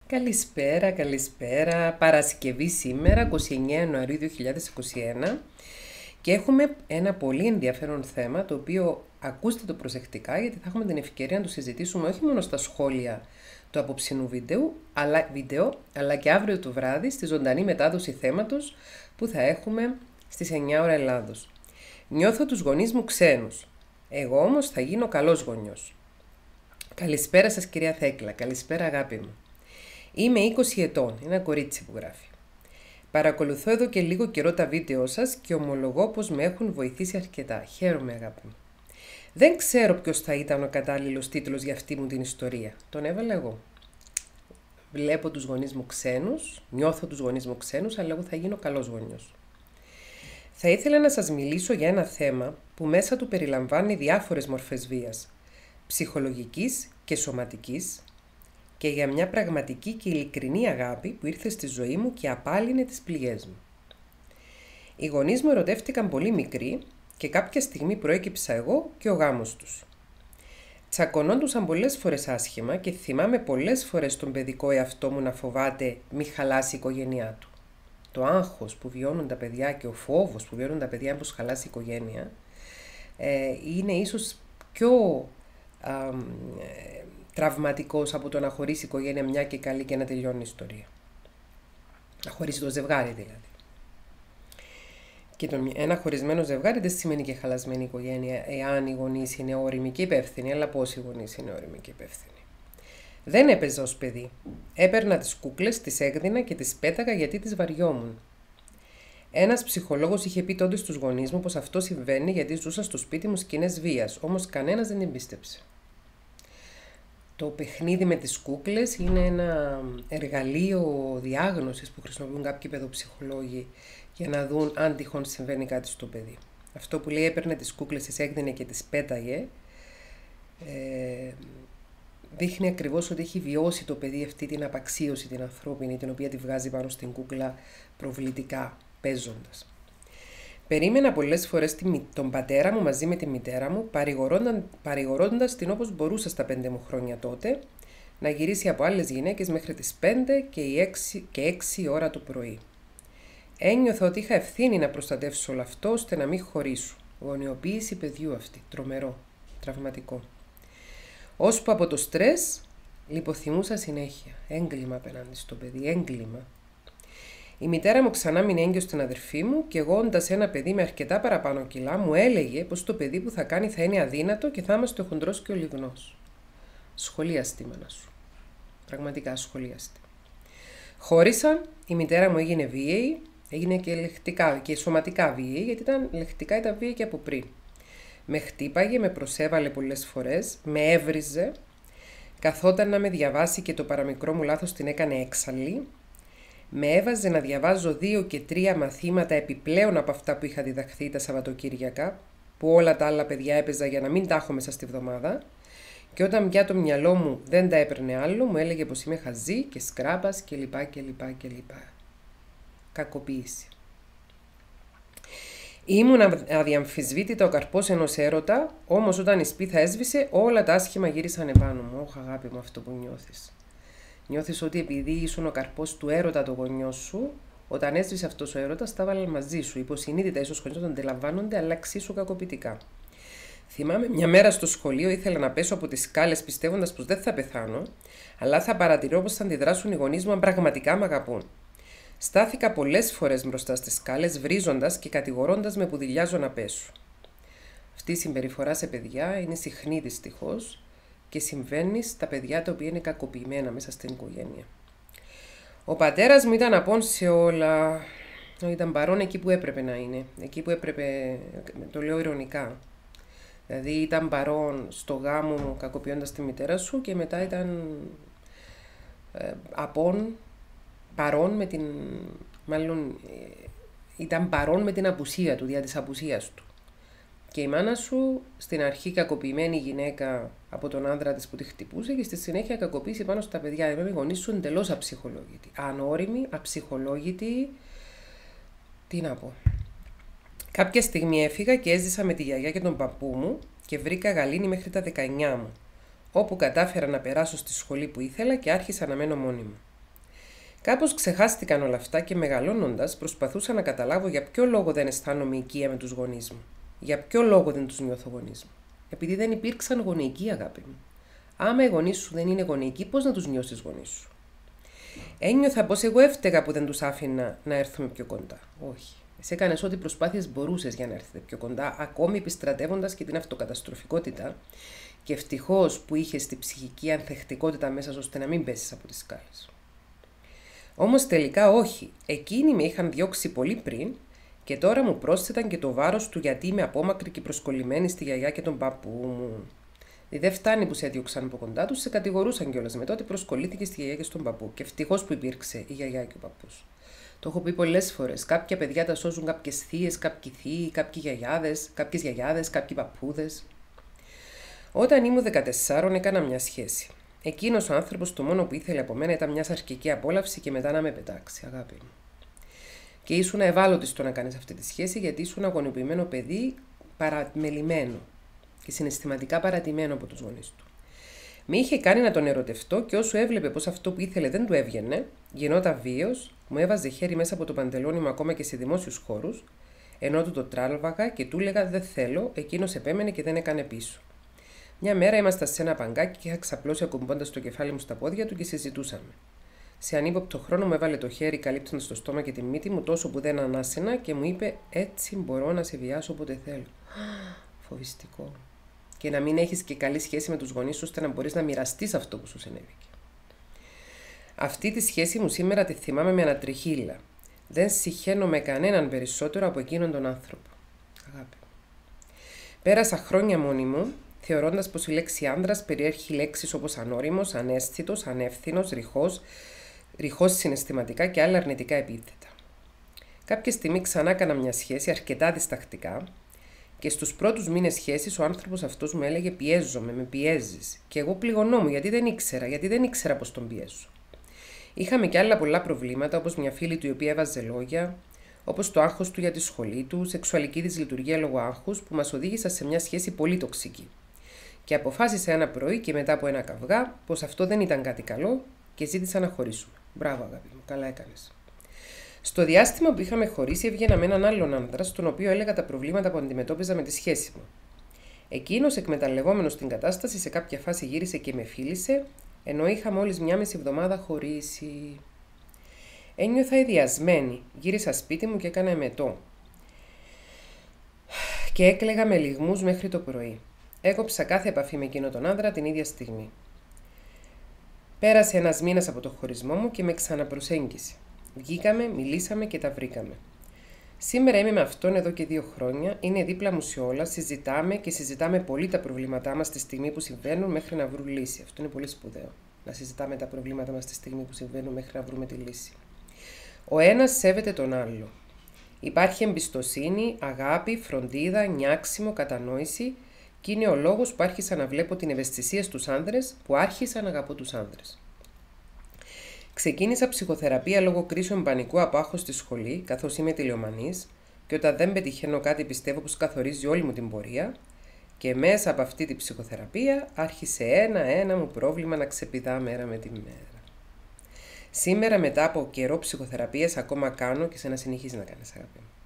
Καλησπέρα, καλησπέρα. Παρασκευή σήμερα, 29 Ιανουαρίου 2021 και έχουμε ένα πολύ ενδιαφέρον θέμα το οποίο ακούστε το προσεκτικά γιατί θα έχουμε την ευκαιρία να το συζητήσουμε όχι μόνο στα σχόλια του απόψινου βίντεο, αλλά και αύριο το βράδυ στη ζωντανή μετάδοση θέματος που θα έχουμε στις 9 ώρα Ελλάδος. Νιώθω τους γονείς μου ξένους. Εγώ όμως θα γίνω καλός γονιός. Καλησπέρα σας κυρία Θέκλα, καλησπέρα αγάπη μου. Είμαι 20 ετών, είναι ένα κορίτσι που γράφει. Παρακολουθώ εδώ και λίγο καιρό τα βίντεο σας και ομολογώ πως με έχουν βοηθήσει αρκετά. Χαίρομαι αγάπη μου. Δεν ξέρω ποιος θα ήταν ο κατάλληλος τίτλος για αυτή μου την ιστορία. Τον έβαλα εγώ. Βλέπω τους γονείς μου ξένους, νιώθω τους γονείς μου ξένους, αλλά εγώ θα γίνω καλός γονιός. Θα ήθελα να σας μιλήσω για ένα θέμα που μέσα του περιλαμβάνει διάφορες μορφές βίας, ψυχολογικής και σωματικής, και για μια πραγματική και ειλικρινή αγάπη που ήρθε στη ζωή μου και απάλυνε τις πληγές μου. Οι γονείς μου ερωτεύτηκαν πολύ μικροί και κάποια στιγμή προέκυψα εγώ και ο γάμος τους. Τσακωνόντουσαν πολλές φορές άσχημα και θυμάμαι πολλές φορές τον παιδικό εαυτό μου να φοβάται μη χαλάσει η οικογένειά του. Το άγχος που βιώνουν τα παιδιά και ο φόβος που βιώνουν τα παιδιά πως χαλάσει η οικογένεια είναι ίσως πιο τραυματικός από το να χωρίσει η οικογένεια μια και καλή και να τελειώνει η ιστορία. Να χωρίσει το ζευγάρι δηλαδή. Και ένα χωρισμένο ζευγάρι δεν σημαίνει και χαλασμένη οικογένεια, εάν οι γονείς είναι όριμοι και υπεύθυνοι, αλλά πώς οι γονείς είναι όριμοι και υπεύθυνοι. Δεν έπαιζα ως παιδί. Έπαιρνα τις κούκλες, τις έκδινα και τις πέταγα γιατί τις βαριόμουν. Ένας ψυχολόγος είχε πει τότε στους γονείς μου πως αυτό συμβαίνει γιατί ζούσα στο σπίτι μου σκηνές βίας, όμως κανένας δεν εμπίστεψε. Το παιχνίδι με τις κούκλες είναι ένα εργαλείο διάγνωσης που χρησιμοποιούν κάποιοι παιδοψυχολόγοι για να δουν αν τυχόν συμβαίνει κάτι στο παιδί. Αυτό που λέει έπαιρνε τις κούκλες, τις έκδινε και τις πέταγε, δείχνει ακριβώς ότι έχει βιώσει το παιδί αυτή την απαξίωση την ανθρώπινη, την οποία τη βγάζει πάνω στην κούκλα προβλητικά, παίζοντας. Περίμενα πολλές φορές τον πατέρα μου μαζί με τη μητέρα μου, παρηγορώντας την όπως μπορούσα στα 5 μου χρόνια τότε, να γυρίσει από άλλες γυναίκες μέχρι τις 5 και 6 ώρα το πρωί. Ένιωθα ότι είχα ευθύνη να προστατεύσω όλο αυτό ώστε να μην χωρίσω. Γονιοποίηση παιδιού αυτή, τρομερό, τραυματικό. Ώσπου από το στρες λιποθυμούσα συνέχεια. Έγκλημα απέναντι στο παιδί, έγκλημα. Η μητέρα μου ξανά μείνει έγκυος στην αδερφή μου και εγώ, όντας ένα παιδί με αρκετά παραπάνω κιλά, μου έλεγε πως το παιδί που θα κάνει θα είναι αδύνατο και θα είμαστε ο χοντρός και ο λιγνός. Σχολίαστη η μάνα σου. Πραγματικά σχολίαστη. Χώρισαν, η μητέρα μου έγινε βίαιη, έγινε και λεκτικά και σωματικά βίαιη, γιατί λεκτικά ήταν βίαιη και από πριν. Με χτύπαγε, με προσέβαλε πολλές φορές, με έβριζε, καθόταν να με διαβάσει και το παραμικρό μου λάθος την έκανε έξαλλη. Με έβαζε να διαβάζω 2 και 3 μαθήματα επιπλέον από αυτά που είχα διδαχθεί τα Σαββατοκύριακα, που όλα τα άλλα παιδιά έπαιζα για να μην τα έχω μέσα στη βδομάδα, και όταν πια το μυαλό μου δεν τα έπαιρνε άλλο, μου έλεγε πως είμαι χαζή και σκράπας κλπ. Κακοποίηση. Ήμουν αδιαμφισβήτητα ο καρπός ενός έρωτα, όμως όταν η σπίθα έσβησε, όλα τα άσχημα γύρισαν επάνω μου. Ωχ, αγάπη μου, αυτό που νιώθεις. Νιώθεις ότι επειδή ήσουν ο καρπός του έρωτα το γονιό σου, όταν έσβησε αυτός ο έρωτας, τα βάλαν μαζί σου. Υποσυνείδητα, ίσως γονιός δεν αντιλαμβάνονται, αλλά εξίσου κακοποιητικά. Θυμάμαι μια μέρα στο σχολείο ήθελα να πέσω από τις σκάλες πιστεύοντας πως δεν θα πεθάνω, αλλά θα παρατηρώ πως θα αντιδράσουν οι γονείς μου αν πραγματικά με αγαπούν. Στάθηκα πολλές φορές μπροστά στις σκάλες, βρίζοντας και κατηγορώντας με που δειλιάζω να πέσω. Αυτή η συμπεριφορά σε παιδιά είναι συχνή δυστυχώς και συμβαίνει στα παιδιά τα οποία είναι κακοποιημένα μέσα στην οικογένεια. Ο πατέρας μου ήταν απόν σε όλα. Ήταν παρόν εκεί που έπρεπε να είναι. Εκεί που έπρεπε, το λέω ειρωνικά. Δηλαδή ήταν παρόν στο γάμο μου κακοποιώντας τη μητέρα σου και μετά ήταν παρόν με την... Μάλλον ήταν παρόν με την απουσία του, δια της απουσίας του. Και η μάνα σου στην αρχή κακοποιημένη γυναίκα από τον άντρα της που τη χτυπούσε και στη συνέχεια κακοποίηση πάνω στα παιδιά. Οι γονείς σου εντελώς αψυχολόγητοι. Ανώριμοι, αψυχολόγητοι. Τι να πω. Κάποια στιγμή έφυγα και έζησα με τη γιαγιά και τον παππού μου και βρήκα γαλήνη μέχρι τα 19 μου, όπου κατάφερα να περάσω στη σχολή που ήθελα και άρχισα να μένω μόνη μου. Κάπως ξεχάστηκαν όλα αυτά και μεγαλώνοντας προσπαθούσα να καταλάβω για ποιο λόγο δεν αισθάνομαι οικία με τους γονείς μου. Για ποιο λόγο δεν τους νιώθω γονείς μου. Επειδή δεν υπήρξαν γονεϊκοί, αγάπη μου. Άμα οι γονείς σου δεν είναι γονεϊκοί, πώς να τους νιώσεις γονείς σου. Ένιωθα πως εγώ έφταιγα που δεν τους άφηνα να έρθουμε πιο κοντά. Όχι. Εσύ έκανες ό,τι προσπάθειες μπορούσες για να έρθετε πιο κοντά, ακόμη επιστρατεύοντας και την αυτοκαταστροφικότητα, και ευτυχώς που είχες τη ψυχική ανθεκτικότητα μέσα σου ώστε να μην πέσεις από τις σκάλες. Όμως τελικά όχι. Εκείνοι με είχαν διώξει πολύ πριν και τώρα μου πρόσθεταν και το βάρος του γιατί είμαι απόμακρη και προσκολλημένη στη γιαγιά και τον παππού μου. Δεν φτάνει που σε έδιωξαν από κοντά του, σε κατηγορούσαν κιόλας μετά ότι προσκολλήθηκε στη γιαγιά και στον παππού. Και ευτυχώς που υπήρξε η γιαγιά και ο παππούς. Το έχω πει πολλές φορές. Κάποια παιδιά τα σώζουν κάποιες θείες, κάποιοι θείοι, κάποιες γιαγιάδες, κάποιοι παππούδες. Όταν ήμουν 14, έκανα μια σχέση. Εκείνος ο άνθρωπος το μόνο που ήθελε από μένα ήταν μια σαρκική απόλαυση και μετά να με πετάξει, αγάπη μου. Και ήσουν ευάλωτη στο να κάνεις αυτή τη σχέση γιατί ήσουν αγωνιοποιημένο παιδί, παραμελημένο και συναισθηματικά παρατημένο από τους γονείς του. Με είχε κάνει να τον ερωτευτώ και όσο έβλεπε πως αυτό που ήθελε δεν του έβγαινε, γινόταν βίος, μου έβαζε χέρι μέσα από το παντελόνι μου ακόμα και σε δημόσιους χώρους, ενώ του το τράλβαγα και του έλεγα δεν θέλω, εκείνος επέμενε και δεν έκανε πίσω. Μια μέρα ήμασταν σε ένα παγκάκι και είχα ξαπλώσει ακουμπώντας το κεφάλι μου στα πόδια του και συζητούσαμε. Σε ανύποπτο χρόνο μου έβαλε το χέρι καλύπτοντας το στόμα και τη μύτη μου τόσο που δεν ανάσαινα και μου είπε «Έτσι μπορώ να σε βιάσω όποτε θέλω». Φοβιστικό. Και να μην έχεις και καλή σχέση με τους γονείς σου ώστε να μπορείς να μοιραστείς αυτό που σου συνέβηκε. Αυτή τη σχέση μου σήμερα τη θυμάμαι με ανατριχύλα. Δεν συχαίνω με κανέναν περισσότερο από εκείνον τον άνθρωπο. Αγάπη. Πέρασα χρόνια μόνη μου, θεωρώντας πως η λέξη άντρας περιέχει λέξεις όπως ανώριμος, αναίσθητος, ανεύθυνος, ρηχός συναισθηματικά και άλλα αρνητικά επίθετα. Κάποια στιγμή ξανά έκανα μια σχέση αρκετά διστακτικά και στους πρώτους μήνες σχέσης ο άνθρωπος αυτός μου έλεγε «Πιέζομαι, με πιέζεις». Και εγώ πληγωνόμουν γιατί δεν ήξερα πως τον πιέζω. Είχαμε και άλλα πολλά προβλήματα, όπως μια φίλη του η οποία έβαζε λόγια, όπως το άγχος του για τη σχολή του, σεξουαλική δυσλειτουργία λόγω άγχους, που μας οδήγησαν σε μια σχέση πολύ τοξική. Και αποφάσισα ένα πρωί και μετά από ένα καυγά πως αυτό δεν ήταν κάτι καλό και ζήτησα να χωρίσουμε. Μπράβο, αγάπη μου, καλά έκανες. Στο διάστημα που είχαμε χωρίσει, έβγαινα με έναν άλλον άντρα, στον οποίο έλεγα τα προβλήματα που αντιμετώπιζα με τη σχέση μου. Εκείνος, εκμεταλλευόμενος την κατάσταση, σε κάποια φάση γύρισε και με φίλησε, ενώ είχα μόλις μια μισή εβδομάδα χωρίσει. Ένιωθα ιδιασμένη. Γύρισα σπίτι μου και έκανα εμετό. Και έκλαιγα με λυγμούς μέχρι το πρωί. Έκοψα κάθε επαφή με εκείνο τον άντρα την ίδια στιγμή. Πέρασε ένας μήνας από το χωρισμό μου και με ξαναπροσέγγισε. Βγήκαμε, μιλήσαμε και τα βρήκαμε. Σήμερα είμαι με αυτόν εδώ και 2 χρόνια, είναι δίπλα μου σε όλα, συζητάμε πολύ τα προβλήματά μας τη στιγμή που συμβαίνουν μέχρι να βρουν λύση. Αυτό είναι πολύ σπουδαίο, να συζητάμε τα προβλήματα μας τη στιγμή που συμβαίνουν μέχρι να βρούμε τη λύση. Ο ένας σέβεται τον άλλο. Υπάρχει εμπιστοσύνη, αγάπη, φροντίδα, νιάξιμο, κατανόηση και είναι ο λόγος που άρχισα να βλέπω την ευαισθησία στους άνδρες, που άρχισα να αγαπώ τους άνδρες. Ξεκίνησα ψυχοθεραπεία λόγω κρίσεων πανικού από άγχος στη σχολή, καθώς είμαι τηλεομανής και όταν δεν πετυχαίνω κάτι πιστεύω πως καθορίζει όλη μου την πορεία και μέσα από αυτή τη ψυχοθεραπεία άρχισε ένα-ένα μου πρόβλημα να ξεπηδά μέρα με τη μέρα. Σήμερα μετά από καιρό ψυχοθεραπείας ακόμα κάνω και σε να συνεχίζει να κάνεις, αγάπη μου.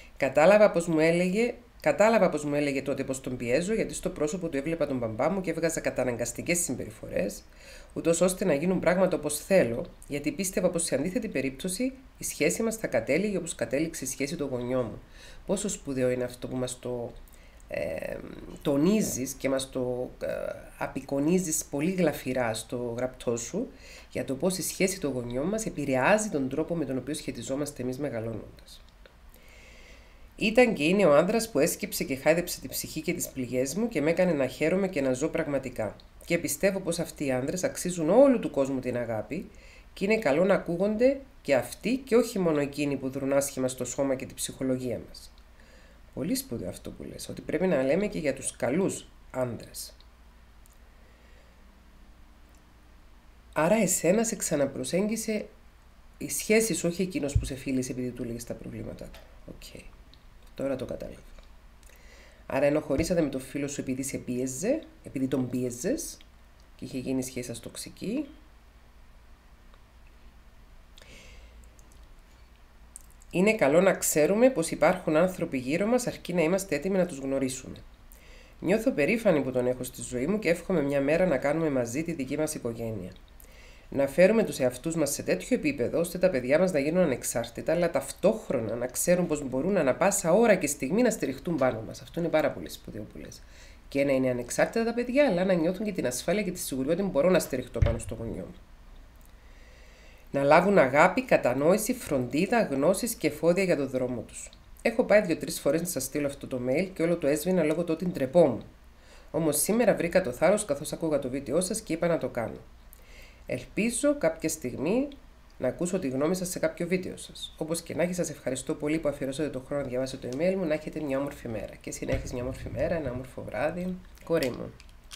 Κατάλαβα πως μου έλεγε τότε πως τον πιέζω, γιατί στο πρόσωπο του έβλεπα τον μπαμπά μου και έβγαζα καταναγκαστικές συμπεριφορές, ούτως ώστε να γίνουν πράγματα όπως θέλω, γιατί πίστευα πως σε αντίθετη περίπτωση η σχέση μας θα κατέληγε όπως κατέληξε η σχέση των γονιών μου. Πόσο σπουδαίο είναι αυτό που μας το τονίζεις και μας το απεικονίζεις πολύ γλαφυρά στο γραπτό σου, για το πως η σχέση των γονιών μας επηρεάζει τον τρόπο με τον οποίο σχετιζόμαστε εμείς μεγαλώνοντας. Ήταν και είναι ο άνδρας που έσκυψε και χάιδεψε τη ψυχή και τις πληγές μου και με έκανε να χαίρομαι και να ζω πραγματικά. Και πιστεύω πως αυτοί οι άνδρες αξίζουν όλου του κόσμου την αγάπη και είναι καλό να ακούγονται και αυτοί και όχι μόνο εκείνοι που δρουν άσχημα στο σώμα και την ψυχολογία μας. Πολύ σπουδαίο αυτό που λες, ότι πρέπει να λέμε και για τους καλούς άνδρες. Άρα εσένα σε ξαναπροσέγγισε η σχέση σου, όχι εκείνος που σε φίλησε επειδή του λέγεις τα προβλήματά του. Οκ. Τώρα το κατάλαβα. Άρα ενώ χωρίσατε με το φίλο σου επειδή σε πίεζε, επειδή τον πίεζες και είχε γίνει η σχέση σας τοξική, Είναι καλό να ξέρουμε πως υπάρχουν άνθρωποι γύρω μας αρκεί να είμαστε έτοιμοι να τους γνωρίσουμε. Νιώθω περήφανη που τον έχω στη ζωή μου και εύχομαι μια μέρα να κάνουμε μαζί τη δική μας οικογένεια. Να φέρουμε τους εαυτούς μας σε τέτοιο επίπεδο ώστε τα παιδιά μας να γίνουν ανεξάρτητα, αλλά ταυτόχρονα να ξέρουν πως μπορούν ανά πάσα ώρα και στιγμή να στηριχτούν πάνω μας. Αυτό είναι πάρα πολύ σπουδαίο που λες. Και να είναι ανεξάρτητα τα παιδιά, αλλά να νιώθουν και την ασφάλεια και τη σιγουριά ότι μπορώ να στηριχτώ πάνω στο γονιό μου. Να λάβουν αγάπη, κατανόηση, φροντίδα, γνώσεις και εφόδια για τον δρόμο τους. Έχω πάει 2-3 φορές να σας στείλω αυτό το mail και όλο το έσβηνα λόγω του ότι ντρεπόμουν. Όμως σήμερα βρήκα το θάρρος καθώς άκουγα το βίντεο σας και είπα να το κάνω. Ελπίζω κάποια στιγμή να ακούσω τη γνώμη σας σε κάποιο βίντεο σας. Όπως και να έχει, σας ευχαριστώ πολύ που αφιερώσατε τον χρόνο να διαβάσετε το email μου. Να έχετε μια όμορφη μέρα. Και εσύ να έχεις μια όμορφη μέρα, ένα όμορφο βράδυ. Κορή μου.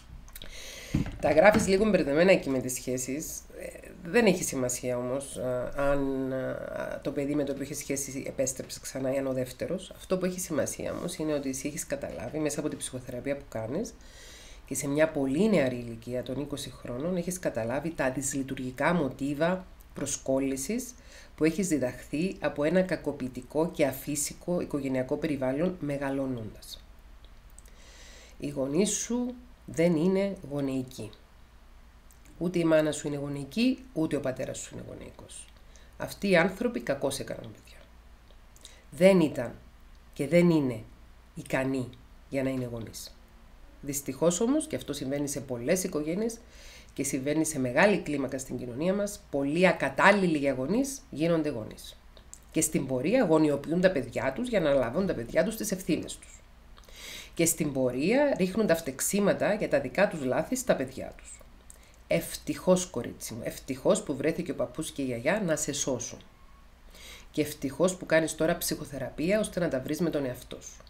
Τα γράφεις λίγο μπερδεμένα εκεί με τις σχέσεις. Δεν έχει σημασία όμως αν το παιδί με το οποίο έχει σχέση επέστρεψε ξανά ή αν ο δεύτερος. Αυτό που έχει σημασία όμως είναι ότι εσύ έχεις καταλάβει μέσα από την ψυχοθεραπεία που κάνεις και σε μια πολύ νεαρή ηλικία των 20 χρόνων έχεις καταλάβει τα δυσλειτουργικά μοτίβα προσκόλλησης που έχεις διδαχθεί από ένα κακοποιητικό και αφύσικο οικογενειακό περιβάλλον μεγαλώνοντας. Οι γονείς σου δεν είναι γονεϊκοί. Ούτε η μάνα σου είναι γονεϊκή, ούτε ο πατέρας σου είναι γονεϊκός. Αυτοί οι άνθρωποι κακώς έκαναν παιδιά. Δεν ήταν και δεν είναι ικανοί για να είναι γονείς. Δυστυχώς όμως, και αυτό συμβαίνει σε πολλές οικογένειες και συμβαίνει σε μεγάλη κλίμακα στην κοινωνία μας, πολλοί ακατάλληλοι για γονείς γίνονται γονείς. Και στην πορεία γονιοποιούν τα παιδιά τους για να λάβουν τα παιδιά τους τις ευθύνες τους. Και στην πορεία ρίχνουν τα φτεξίματα για τα δικά τους λάθη στα παιδιά τους. Ευτυχώς, κορίτσι μου, ευτυχώς που βρέθηκε ο παππούς και η γιαγιά να σε σώσουν. Και ευτυχώς που κάνεις τώρα ψυχοθεραπεία ώστε να τα βρεις με τον εαυτό σου.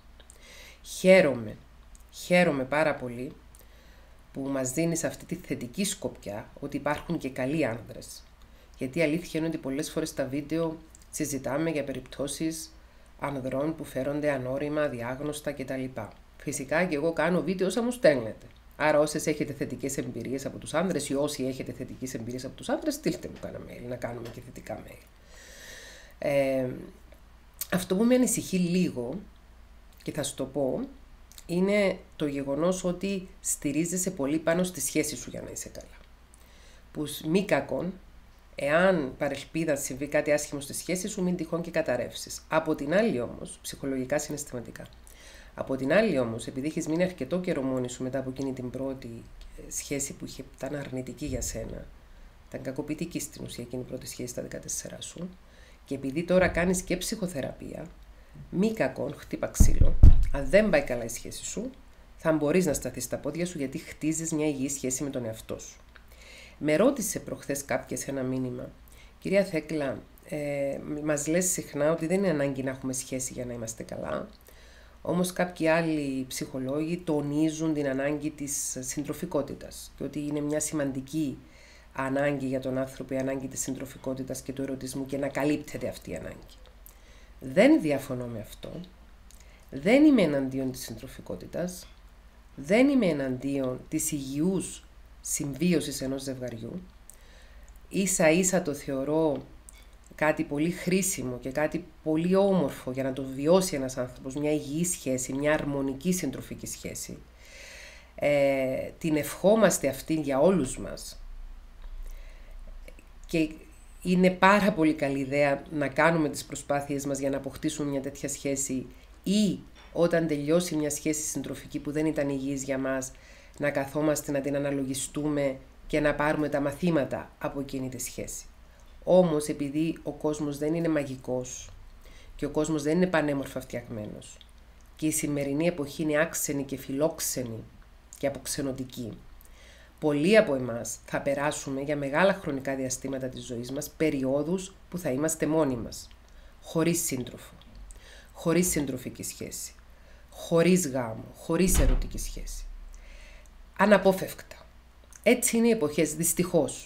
Χαίρομαι πάρα πολύ που μας δίνεις αυτή τη θετική σκοπιά ότι υπάρχουν και καλοί άνδρες. Γιατί η αλήθεια είναι ότι πολλές φορές στα βίντεο συζητάμε για περιπτώσεις ανδρών που φέρονται ανώριμα, αδιάγνωστα κτλ. Φυσικά και εγώ κάνω βίντεο όσα μου στέλνετε. Άρα όσες έχετε θετικές εμπειρίες από τους άνδρες ή όσοι έχετε θετικές εμπειρίες από τους άνδρες, στείλτε μου κάνα mail, να κάνουμε και θετικά mail. Αυτό που με ανησυχεί λίγο, και θα σου το πω, είναι το γεγονός ότι στηρίζεσαι πολύ πάνω στη σχέση σου για να είσαι καλά. Που μη κακόν, εάν παρελπίδα συμβεί κάτι άσχημο στη σχέση σου, μην τυχόν και καταρρεύσεις. Από την άλλη όμως, ψυχολογικά συναισθηματικά. Από την άλλη όμως, επειδή έχεις μείνει αρκετό καιρό μόνη σου μετά από εκείνη την πρώτη σχέση που ήταν αρνητική για σένα, ήταν κακοποιητική στην ουσία εκείνη η πρώτη σχέση στα 14 σου, και επειδή τώρα κάνεις και ψυχοθεραπεία, μη κακόν, χτύπα ξύλο. Αν δεν πάει καλά η σχέση σου, θα μπορείς να σταθείς στα πόδια σου γιατί χτίζεις μια υγιή σχέση με τον εαυτό σου. Με ρώτησε προχθές κάποια σε ένα μήνυμα, κυρία Θέκλα, μας λες συχνά ότι δεν είναι ανάγκη να έχουμε σχέση για να είμαστε καλά. Όμως κάποιοι άλλοι ψυχολόγοι τονίζουν την ανάγκη της συντροφικότητας και ότι είναι μια σημαντική ανάγκη για τον άνθρωπο η ανάγκη της συντροφικότητας και του ερωτισμού και να καλύπτεται αυτή η ανάγκη. Δεν διαφωνώ με αυτό. Δεν είμαι εναντίον της συντροφικότητας. Δεν είμαι εναντίον της υγιούς συμβίωσης ενός ζευγαριού. Ίσα ίσα το θεωρώ κάτι πολύ χρήσιμο και κάτι πολύ όμορφο για να το βιώσει ένας άνθρωπος, μια υγιή σχέση, μια αρμονική συντροφική σχέση. Την ευχόμαστε αυτή για όλους μας. Και είναι πάρα πολύ καλή ιδέα να κάνουμε τις προσπάθειες μας για να αποκτήσουμε μια τέτοια σχέση ή όταν τελειώσει μια σχέση συντροφική που δεν ήταν υγιής για μας, να καθόμαστε να την αναλογιστούμε και να πάρουμε τα μαθήματα από εκείνη τη σχέση. Όμως επειδή ο κόσμος δεν είναι μαγικός και ο κόσμος δεν είναι πανέμορφα φτιαγμένος και η σημερινή εποχή είναι άξενη και φιλόξενη και αποξενωτική, πολλοί από εμάς θα περάσουμε για μεγάλα χρονικά διαστήματα της ζωής μας περιόδους που θα είμαστε μόνοι μας, χωρίς σύντροφο, χωρίς συντροφική σχέση, χωρίς γάμο, χωρίς ερωτική σχέση. Αναπόφευκτα. Έτσι είναι οι εποχές, δυστυχώς.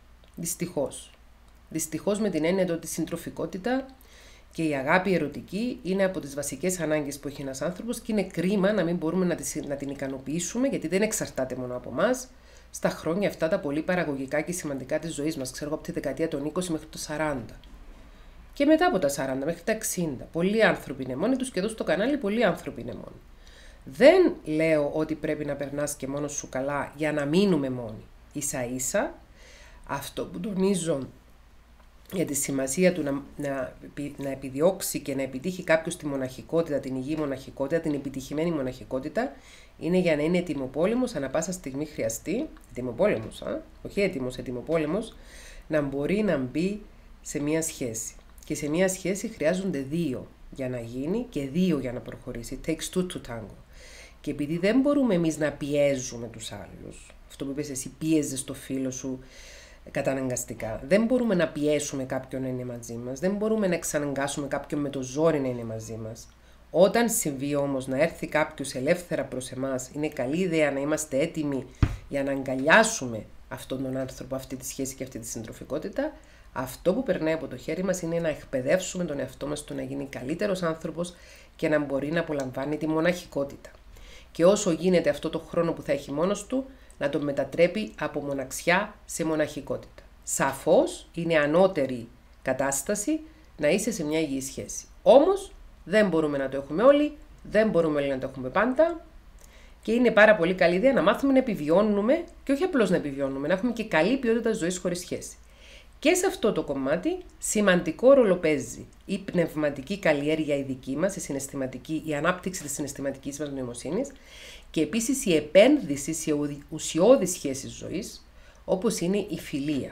Δυστυχώς με την έννοια ότι η συντροφικότητα και η αγάπη ερωτική είναι από τις βασικές ανάγκες που έχει ένας άνθρωπος και είναι κρίμα να μην μπορούμε να την ικανοποιήσουμε γιατί δεν εξαρτάται μόνο από εμάς στα χρόνια αυτά τα πολύ παραγωγικά και σημαντικά της ζωής μας, ξέρω από τη δεκαετία των 20 μέχρι το 40. Και μετά από τα 40 μέχρι τα 60, πολλοί άνθρωποι είναι μόνοι τους και εδώ στο κανάλι πολλοί άνθρωποι είναι μόνοι. Δεν λέω ότι πρέπει να περνάς και μόνος σου καλά για να μείνουμε μόνοι. Ίσα ίσα, αυτό που τονίζω για τη σημασία του να επιδιώξει και να επιτύχει κάποιος τη μοναχικότητα, την υγιή μοναχικότητα, την επιτυχημένη μοναχικότητα, είναι για να είναι ετοιμοπόλεμος, ανά πάσα στιγμή χρειαστεί, ετοιμοπόλεμος, όχι έτοιμος, ετοιμοπόλεμος, να μπορεί να μπει σε μία σχέση. Και σε μία σχέση χρειάζονται 2 για να γίνει και 2 για να προχωρήσει. It takes 2 to tango. Και επειδή δεν μπορούμε εμείς να πιέζουμε τους άλλους, αυτό που είπες εσύ, πίεζες το φίλο σου καταναγκαστικά, δεν μπορούμε να πιέσουμε κάποιον να είναι μαζί μας, δεν μπορούμε να εξαναγκάσουμε κάποιον με το ζόρι να είναι μαζί μας. Όταν συμβεί όμως να έρθει κάποιος ελεύθερα προς εμάς, είναι καλή ιδέα να είμαστε έτοιμοι για να αγκαλιάσουμε αυτόν τον άνθρωπο, αυτή τη σχέση και αυτή τη συντροφικότητα. Αυτό που περνάει από το χέρι μας είναι να εκπαιδεύσουμε τον εαυτό μας στο να γίνει καλύτερος άνθρωπος και να μπορεί να απολαμβάνει τη μοναχικότητα. Και όσο γίνεται αυτό το χρόνο που θα έχει μόνος του, να τον μετατρέπει από μοναξιά σε μοναχικότητα. Σαφώς είναι ανώτερη κατάσταση να είσαι σε μια υγιή σχέση. Όμως δεν μπορούμε να το έχουμε όλοι, δεν μπορούμε όλοι να το έχουμε πάντα και είναι πάρα πολύ καλή ιδέα να μάθουμε να επιβιώνουμε και όχι απλώς να επιβιώνουμε, να έχουμε και καλή ποιότητα ζωής χωρίς σχέση. Και σε αυτό το κομμάτι σημαντικό ρόλο παίζει η πνευματική καλλιέργεια η δική μας, η ανάπτυξη της συναισθηματικής μας νοημοσύνης και επίσης η επένδυση σε ουσιώδεις σχέσεις ζωής, όπως είναι η φιλία.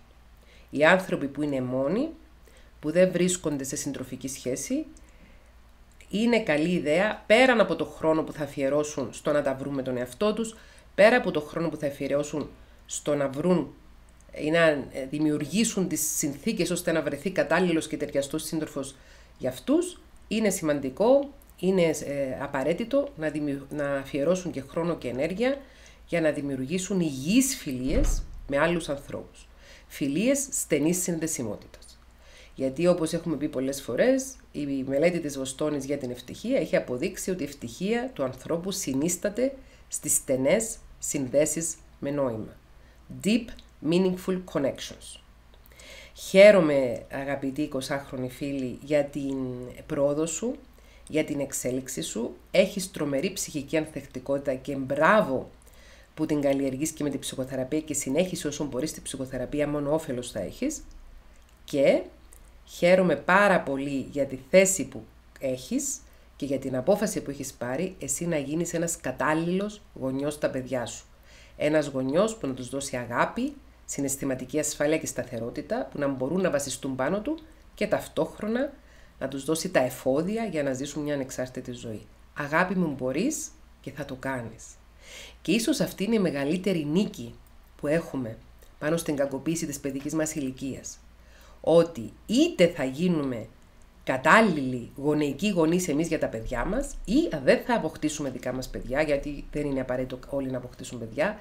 Οι άνθρωποι που είναι μόνοι, που δεν βρίσκονται σε συντροφική σχέση, είναι καλή ιδέα, πέραν από το χρόνο που θα αφιερώσουν στο να τα βρουν με τον εαυτό τους, πέρα από το χρόνο που θα αφιερώσουν στο να βρουν ή να δημιουργήσουν τις συνθήκες ώστε να βρεθεί κατάλληλος και ταιριαστός σύντροφος για αυτούς, είναι σημαντικό, είναι απαραίτητο να αφιερώσουν και χρόνο και ενέργεια για να δημιουργήσουν υγιείς φιλίες με άλλους ανθρώπους. Φιλίες στενής συνδεσιμότητας. Γιατί όπως έχουμε πει πολλές φορές, η μελέτη της Βοστόνης για την ευτυχία έχει αποδείξει ότι η ευτυχία του ανθρώπου συνίσταται στις στενές συνδέσεις με νόημα. Deep meaningful connections. Χαίρομαι, αγαπητοί 20χρονοι φίλοι, για την πρόοδο σου, για την εξέλιξη σου. Έχεις τρομερή ψυχική ανθεκτικότητα και μπράβο που την καλλιεργείς και με την ψυχοθεραπεία και συνέχισε όσο μπορείς την ψυχοθεραπεία, μόνο όφελος θα έχεις. Και χαίρομαι πάρα πολύ για τη θέση που έχεις και για την απόφαση που έχεις πάρει εσύ να γίνεις ένας κατάλληλος γονιός στα παιδιά σου. Ένας γονιός που να τους δώσει αγάπη, συναισθηματική ασφάλεια και σταθερότητα, που να μπορούν να βασιστούν πάνω του και ταυτόχρονα να τους δώσει τα εφόδια για να ζήσουν μια ανεξάρτητη ζωή. Αγάπη μου, μπορείς και θα το κάνεις. Και ίσως αυτή είναι η μεγαλύτερη νίκη που έχουμε πάνω στην κακοποίηση της παιδικής μας ηλικίας. Ότι είτε θα γίνουμε κατάλληλοι γονεϊκοί γονείς εμείς για τα παιδιά μας, ή δεν θα αποκτήσουμε δικά μας παιδιά, γιατί δεν είναι απαραίτητο όλοι να αποκτήσουν παιδιά,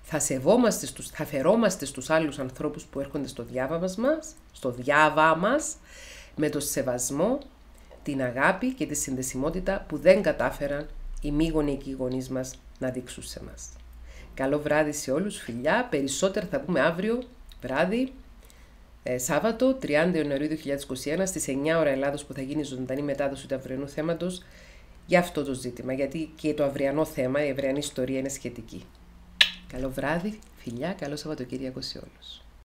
θα φερόμαστε στους άλλους ανθρώπους που έρχονται στο διάβα μας, με το σεβασμό, την αγάπη και τη συνδεσιμότητα που δεν κατάφεραν οι μη γονεϊκοί γονείς μας να δείξουν σε μας. Καλό βράδυ σε όλους, φιλιά. Περισσότερα θα πούμε αύριο βράδυ, Σάββατο, 30 Ιανουαρίου 2021, στις 9 ώρα Ελλάδος, που θα γίνει ζωντανή μετάδοση του αυριανού θέματος για αυτό το ζήτημα, γιατί και το αυριανό θέμα, η αυριανή ιστορία είναι σχετική. Καλό βράδυ, φιλιά, καλό Σαββατοκύριακο σε όλους.